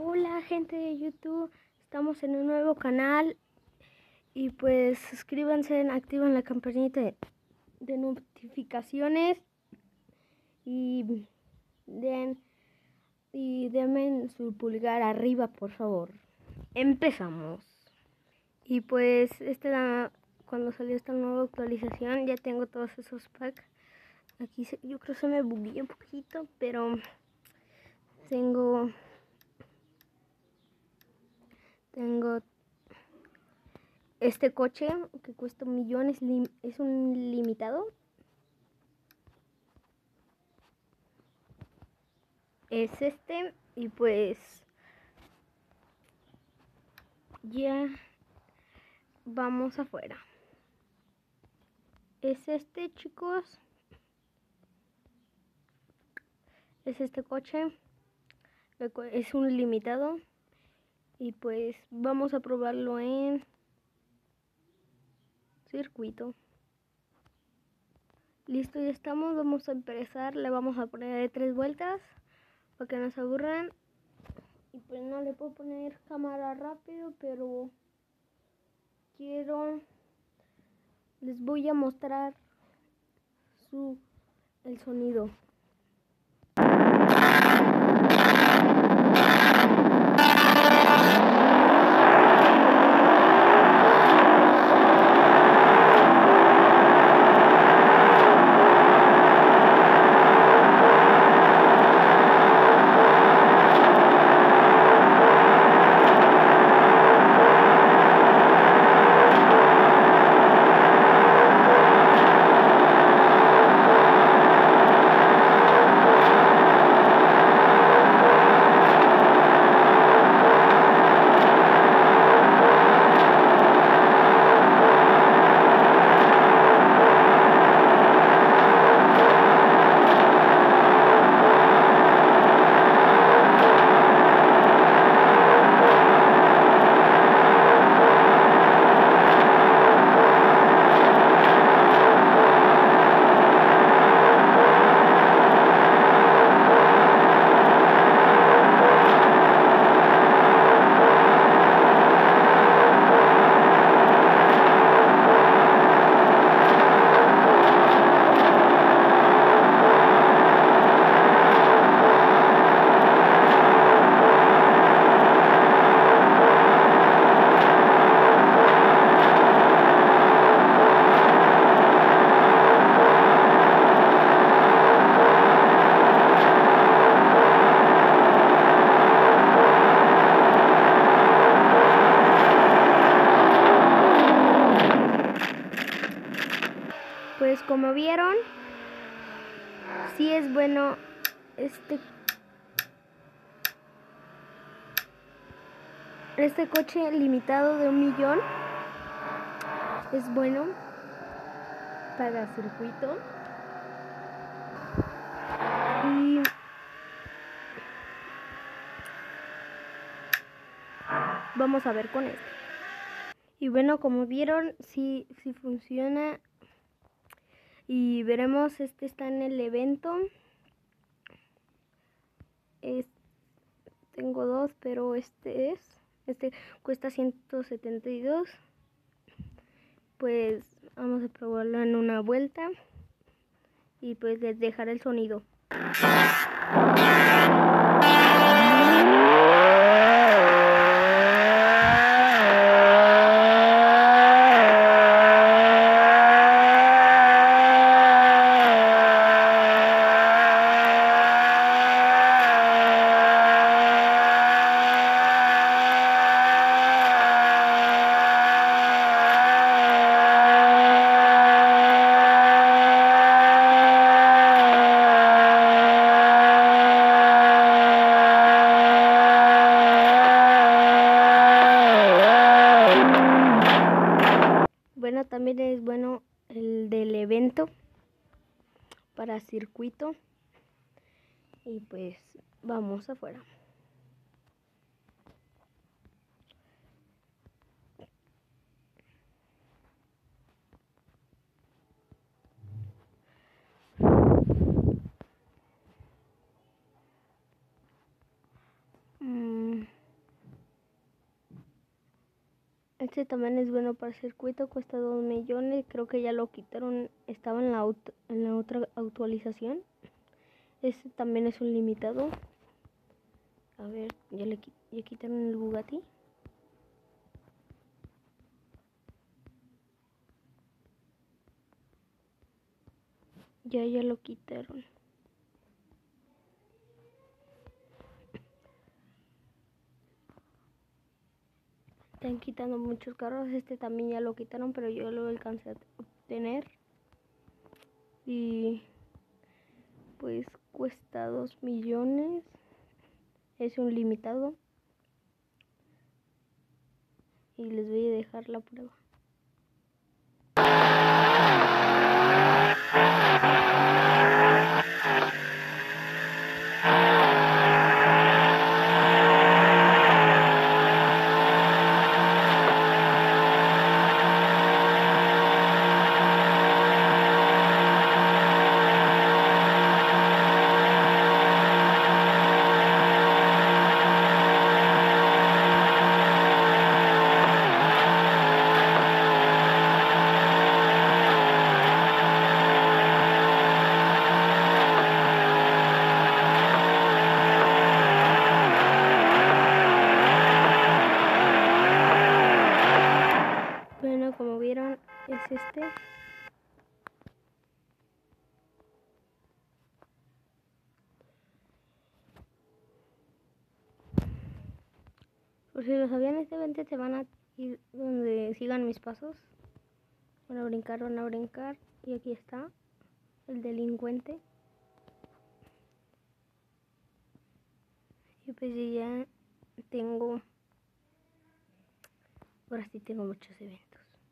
Hola gente de YouTube, estamos en un nuevo canal y pues suscríbanse, activen la campanita de notificaciones y denme su pulgar arriba, por favor. Empezamos. Y pues cuando salió esta nueva actualización ya tengo todos esos packs. Aquí yo creo que se me bugueó un poquito, pero tengo este coche que cuesta millones, es un limitado. Es este y pues ya vamos afuera. Es este, chicos. Es este coche. Es un limitado. Y pues vamos a probarlo en circuito. Listo, ya estamos. Vamos a empezar. Le vamos a poner 3 vueltas para que no se aburran. Y pues no le puedo poner cámara rápido, pero les voy a mostrar el sonido. Pues como vieron, sí es bueno este coche limitado de 1 millón. Es bueno para circuito. Y vamos a ver con este. Y bueno, como vieron, sí funciona. Y veremos, este está en el evento. Tengo 2, pero este cuesta 172. Pues vamos a probarlo en una vuelta. Y pues les dejaré el sonido. Bueno, también es bueno el del evento para circuito. Y pues vamos afuera. Este también es bueno para circuito, cuesta 2 millones. Creo que ya lo quitaron, estaba en la otra actualización. Este también es un limitado. A ver, ya quitaron el Bugatti. Ya lo quitaron. Están quitando muchos carros. Este también ya lo quitaron, pero yo lo alcancé a obtener. Y pues cuesta 2 millones. Es un limitado. Y les voy a dejar la prueba. Bueno, como vieron, es este. Por si lo sabían, este evento se van a ir donde sigan mis pasos. Van a brincar. Y aquí está el delincuente. Y pues yo ya tengo... Ahora sí tengo muchos eventos.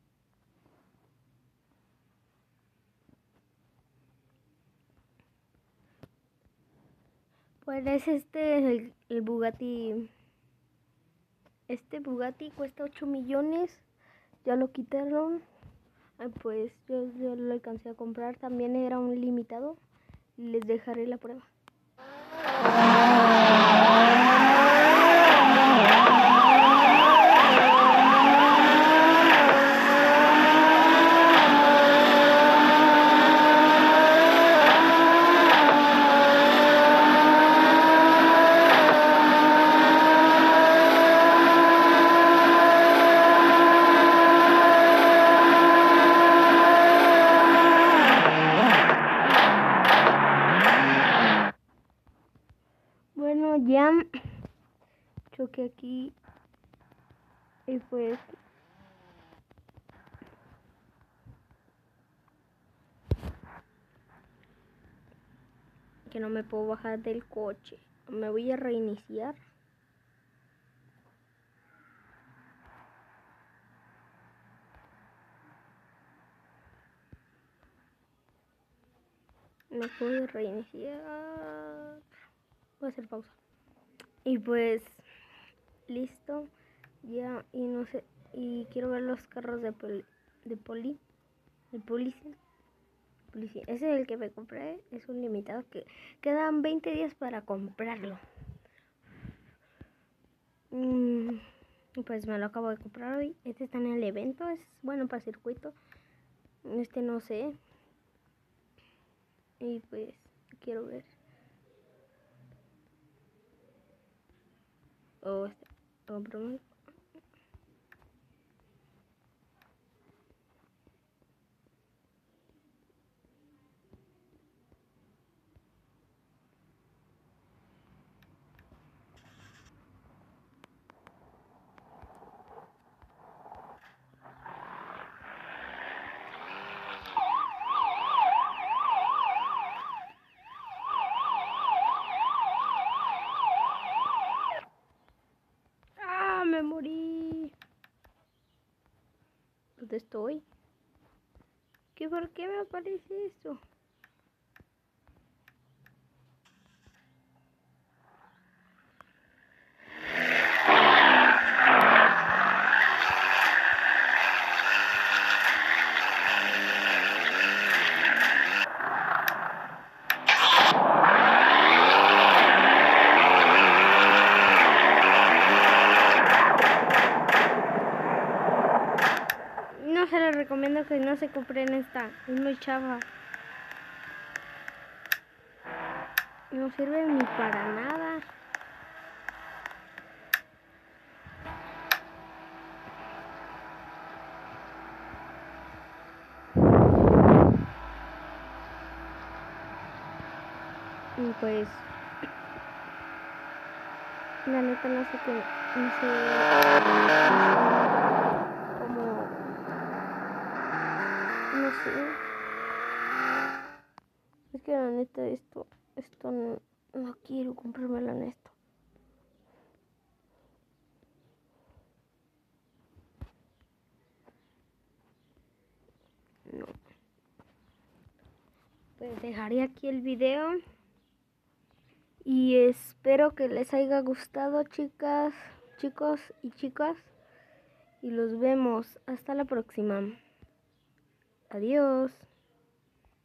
Pues es el Bugatti. Este Bugatti cuesta 8 millones. Ya lo quitaron. Pues yo lo alcancé a comprar. También era un limitado. Les dejaré la prueba. Bueno, ya choqué aquí y pues que no me puedo bajar del coche. Me voy a reiniciar. Me puedo reiniciar. Voy a hacer pausa. Y pues listo. Ya, y no sé, y quiero ver los carros de policía. Ese es el que me compré, es un limitado que quedan 20 días para comprarlo. Pues me lo acabo de comprar hoy. Este está en el evento, es bueno para circuito. Este no sé. Y pues quiero ver. Este compré. Me morí. ¿Dónde estoy? ¿Por qué me aparece esto? recomiendo que no se compren esta. Es muy chafa. No sirve ni para nada. Y pues la neta no sé qué, no sé cómo, no sé. Es que la neta esto no quiero comprármelo en esto. No. Pues dejaré aquí el video. Y espero que les haya gustado, chicas, chicos y chicas. Y los vemos hasta la próxima. Adiós.